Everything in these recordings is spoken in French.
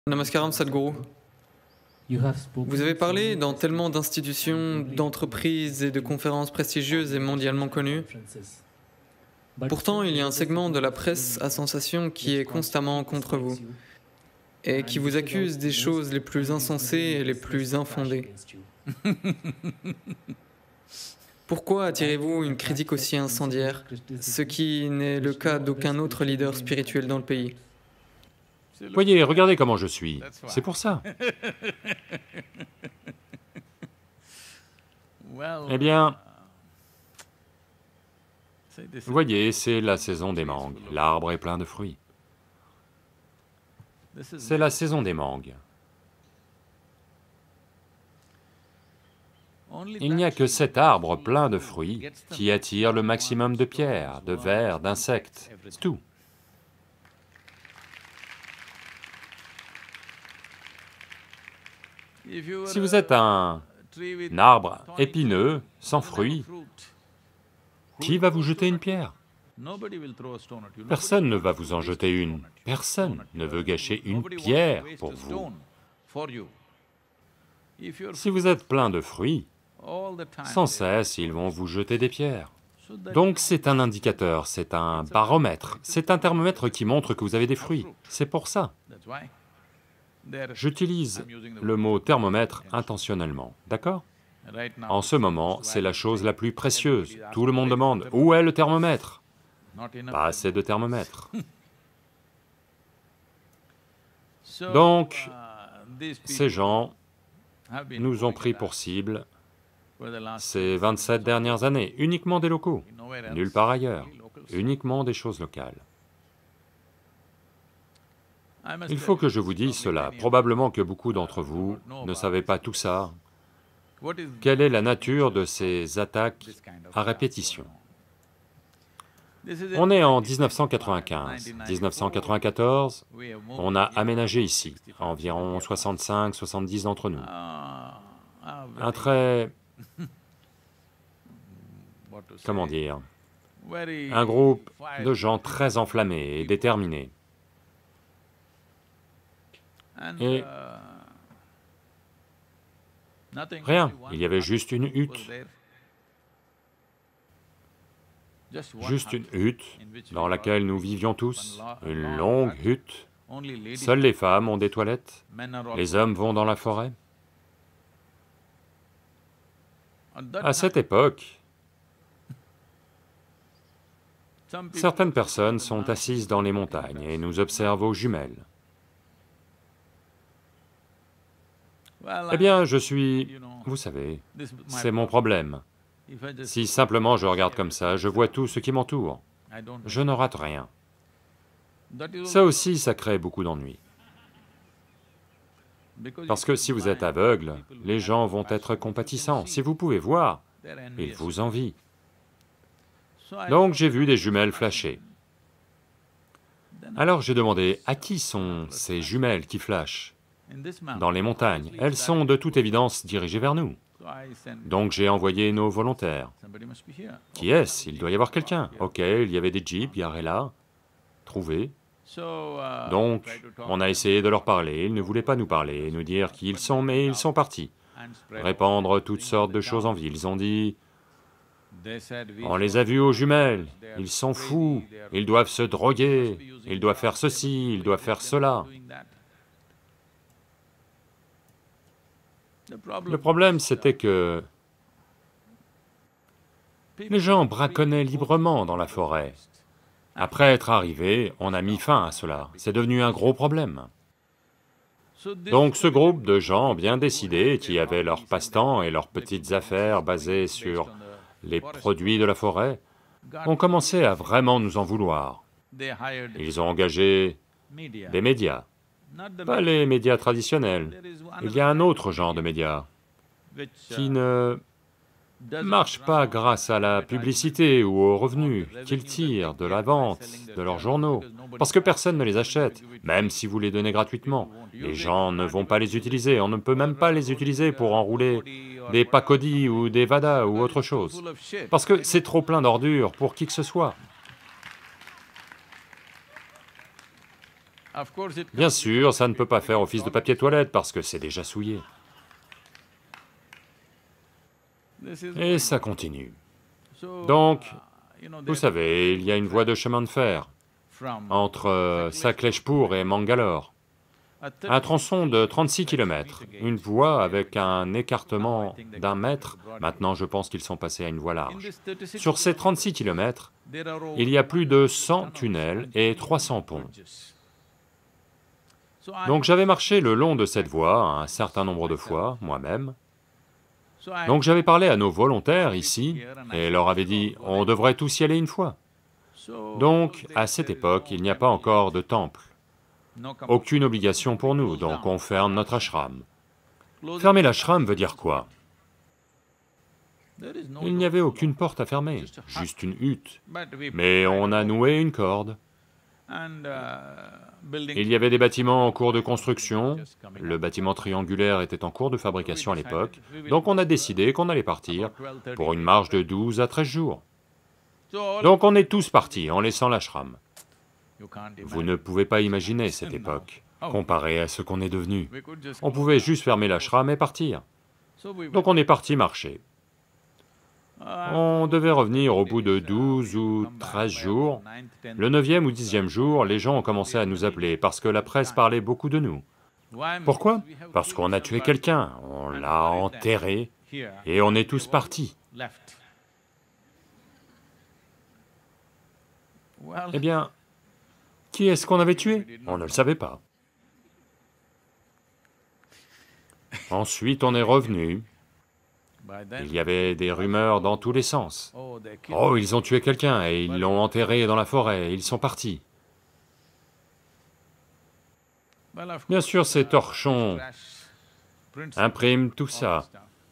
Namaskaram Sadhguru. Vous avez parlé dans tellement d'institutions, d'entreprises et de conférences prestigieuses et mondialement connues. Pourtant, il y a un segment de la presse à sensation qui est constamment contre vous et qui vous accuse des choses les plus insensées et les plus infondées. Pourquoi attirez-vous une critique aussi incendiaire, ce qui n'est le cas d'aucun autre leader spirituel dans le pays? Voyez, regardez comment je suis, c'est pour ça. Eh bien, voyez, c'est la saison des mangues, l'arbre est plein de fruits. C'est la saison des mangues. Il n'y a que cet arbre plein de fruits qui attire le maximum de pierres, de vers, d'insectes, c'est tout. Si vous êtes un arbre épineux, sans fruits, qui va vous jeter une pierre? Personne ne va vous en jeter une, personne ne veut gâcher une pierre pour vous. Si vous êtes plein de fruits, sans cesse ils vont vous jeter des pierres. Donc c'est un indicateur, c'est un baromètre, c'est un thermomètre qui montre que vous avez des fruits, c'est pour ça. J'utilise le mot thermomètre intentionnellement, d'accord? En ce moment, c'est la chose la plus précieuse. Tout le monde demande, où est le thermomètre? Pas assez de thermomètre. Donc, ces gens nous ont pris pour cible ces 27 dernières années, uniquement des locaux, nulle part ailleurs, uniquement des choses locales. Il faut que je vous dise cela, probablement que beaucoup d'entre vous ne savez pas tout ça. Quelle est la nature de ces attaques à répétition? On est en 1995, 1994, on a aménagé ici, environ 65, 70 d'entre nous. Un très... comment dire? Un groupe de gens très enflammés et déterminés. Et rien, il y avait juste une hutte. Juste une hutte dans laquelle nous vivions tous, une longue hutte. Seules les femmes ont des toilettes, les hommes vont dans la forêt. À cette époque, certaines personnes sont assises dans les montagnes et nous observent aux jumelles. Eh bien, je suis... vous savez, c'est mon problème. Si simplement je regarde comme ça, je vois tout ce qui m'entoure, je ne rate rien. Ça aussi, ça crée beaucoup d'ennuis. Parce que si vous êtes aveugle, les gens vont être compatissants. Si vous pouvez voir, ils vous envient. Donc j'ai vu des jumelles flasher. Alors j'ai demandé, à qui sont ces jumelles qui flashent? Dans les montagnes, elles sont de toute évidence dirigées vers nous. Donc j'ai envoyé nos volontaires. Qui est-ce? Il doit y avoir quelqu'un. Ok, il y avait des jeeps garés là, trouvés. Donc, on a essayé de leur parler, ils ne voulaient pas nous parler, nous dire qui ils sont, mais ils sont partis. Répandre toutes sortes de choses en ville, ils ont dit... On les a vus aux jumelles, ils sont fous, ils doivent se droguer, ils doivent faire ceci, ils doivent faire cela. Le problème, c'était que les gens braconnaient librement dans la forêt. Après être arrivés, on a mis fin à cela, c'est devenu un gros problème. Donc ce groupe de gens bien décidés, qui avaient leur passe-temps et leurs petites affaires basées sur les produits de la forêt, ont commencé à vraiment nous en vouloir. Ils ont engagé des médias. Pas les médias traditionnels, il y a un autre genre de médias qui ne marchent pas grâce à la publicité ou aux revenus qu'ils tirent de la vente de leurs journaux, parce que personne ne les achète, même si vous les donnez gratuitement. Les gens ne vont pas les utiliser, on ne peut même pas les utiliser pour enrouler des pakodis ou des vadas ou autre chose, parce que c'est trop plein d'ordures pour qui que ce soit. Bien sûr, ça ne peut pas faire office de papier toilette parce que c'est déjà souillé. Et ça continue. Donc, vous savez, il y a une voie de chemin de fer entre Sakleshpur et Mangalore. Un tronçon de 36 km, une voie avec un écartement d'1 mètre, maintenant je pense qu'ils sont passés à une voie large. Sur ces 36 km, il y a plus de 100 tunnels et 300 ponts. Donc j'avais marché le long de cette voie un certain nombre de fois, moi-même. Donc j'avais parlé à nos volontaires ici, et leur avais dit, on devrait tous y aller une fois. Donc, à cette époque, il n'y a pas encore de temple. Aucune obligation pour nous, donc on ferme notre ashram. Fermer l'ashram veut dire quoi? Il n'y avait aucune porte à fermer, juste une hutte. Mais on a noué une corde. Il y avait des bâtiments en cours de construction, le bâtiment triangulaire était en cours de fabrication à l'époque, donc on a décidé qu'on allait partir pour une marche de 12 à 13 jours. Donc on est tous partis en laissant l'ashram. Vous ne pouvez pas imaginer cette époque, comparée à ce qu'on est devenu. On pouvait juste fermer l'ashram et partir. Donc on est parti marcher. On devait revenir au bout de 12 ou 13 jours. Le 9e ou 10e jour, les gens ont commencé à nous appeler parce que la presse parlait beaucoup de nous. Pourquoi? Parce qu'on a tué quelqu'un, on l'a enterré et on est tous partis. Eh bien, qui est-ce qu'on avait tué? On ne le savait pas. Ensuite, on est revenu. Il y avait des rumeurs dans tous les sens. Oh, ils ont tué quelqu'un et ils l'ont enterré dans la forêt, ils sont partis. Bien sûr, ces torchons impriment tout ça.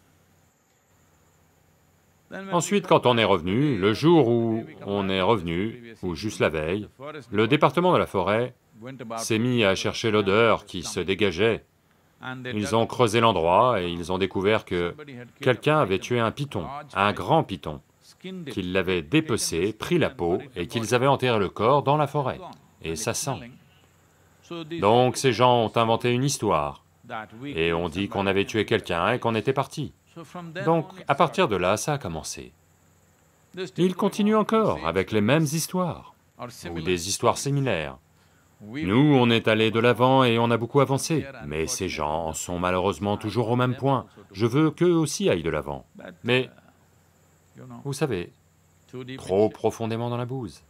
Ensuite, quand on est revenu, le jour où on est revenu, ou juste la veille, le département de la forêt s'est mis à chercher l'odeur qui se dégageait. Ils ont creusé l'endroit et ils ont découvert que quelqu'un avait tué un python, un grand python, qu'ils l'avaient dépecé, pris la peau et qu'ils avaient enterré le corps dans la forêt, et ça sent. Donc ces gens ont inventé une histoire, et ont dit qu'on avait tué quelqu'un et qu'on était parti. Donc, à partir de là, ça a commencé. Ils continuent encore avec les mêmes histoires, ou des histoires similaires. Nous, on est allés de l'avant et on a beaucoup avancé, mais ces gens en sont malheureusement toujours au même point. Je veux qu'eux aussi aillent de l'avant, mais, vous savez, trop profondément dans la bouse.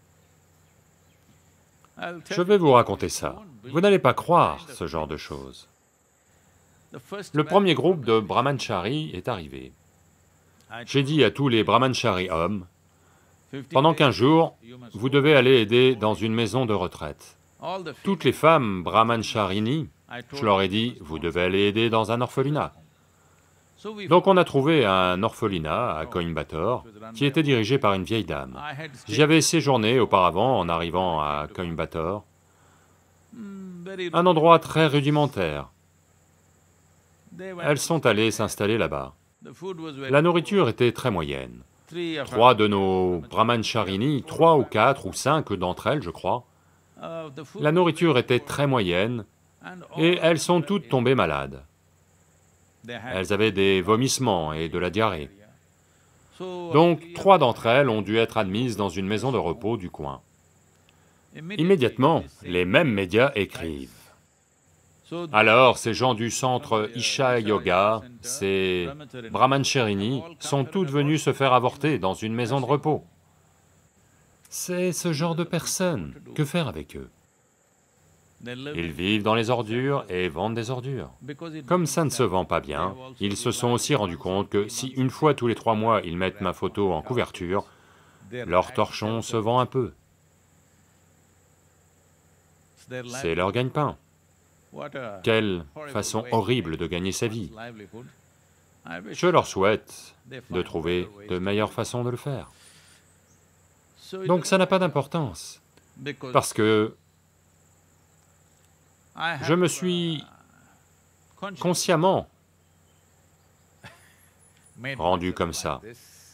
Je vais vous raconter ça. Vous n'allez pas croire ce genre de choses. Le premier groupe de brahmacharis est arrivé. J'ai dit à tous les brahmacharis hommes, pendant 15 jours, vous devez aller aider dans une maison de retraite. Toutes les femmes brahmacharini, je leur ai dit, vous devez aller aider dans un orphelinat. Donc on a trouvé un orphelinat à Coimbatore, qui était dirigé par une vieille dame. J'y avais séjourné auparavant en arrivant à Coimbatore. Un endroit très rudimentaire. Elles sont allées s'installer là-bas. La nourriture était très moyenne. 3 de nos brahmacharini, 3 ou 4 ou 5 d'entre elles, je crois, la nourriture était très moyenne et elles sont toutes tombées malades. Elles avaient des vomissements et de la diarrhée. Donc 3 d'entre elles ont dû être admises dans une maison de repos du coin. Immédiatement, les mêmes médias écrivent. Alors, ces gens du centre Isha Yoga, ces brahmacharini, sont toutes venues se faire avorter dans une maison de repos. C'est ce genre de personnes, que faire avec eux? Ils vivent dans les ordures et vendent des ordures. Comme ça ne se vend pas bien, ils se sont aussi rendus compte que si une fois tous les 3 mois ils mettent ma photo en couverture, leur torchon se vend un peu. C'est leur gagne-pain. Quelle façon horrible de gagner sa vie. Je leur souhaite de trouver de meilleures façons de le faire. Donc ça n'a pas d'importance, parce que je me suis consciemment rendu comme ça.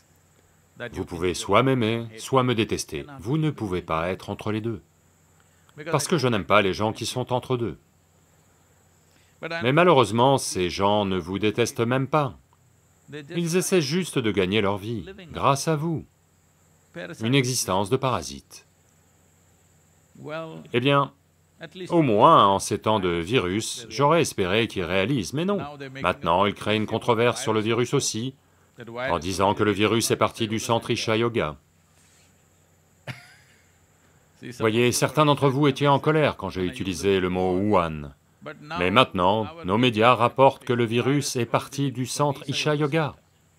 Vous pouvez soit m'aimer, soit me détester, vous ne pouvez pas être entre les deux. parce que je n'aime pas les gens qui sont entre deux. Mais malheureusement, ces gens ne vous détestent même pas. Ils essaient juste de gagner leur vie, grâce à vous. Une existence de parasite. Eh bien, au moins, en ces temps de virus, j'aurais espéré qu'ils réalisent, mais non. Maintenant, ils créent une controverse sur le virus aussi, en disant que le virus est parti du centre Isha Yoga. Voyez, certains d'entre vous étaient en colère quand j'ai utilisé le mot Wuhan. Mais maintenant, nos médias rapportent que le virus est parti du centre Isha Yoga.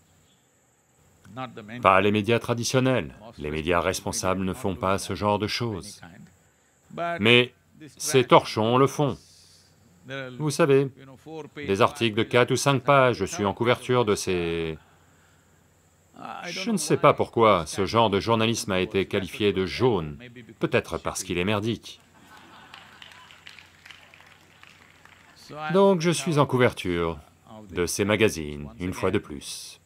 Pas les médias traditionnels, les médias responsables ne font pas ce genre de choses. Mais ces torchons le font. Vous savez, des articles de 4 ou 5 pages, je suis en couverture de ces... Je ne sais pas pourquoi ce genre de journalisme a été qualifié de jaune, peut-être parce qu'il est merdique. Donc je suis en couverture de ces magazines, une fois de plus.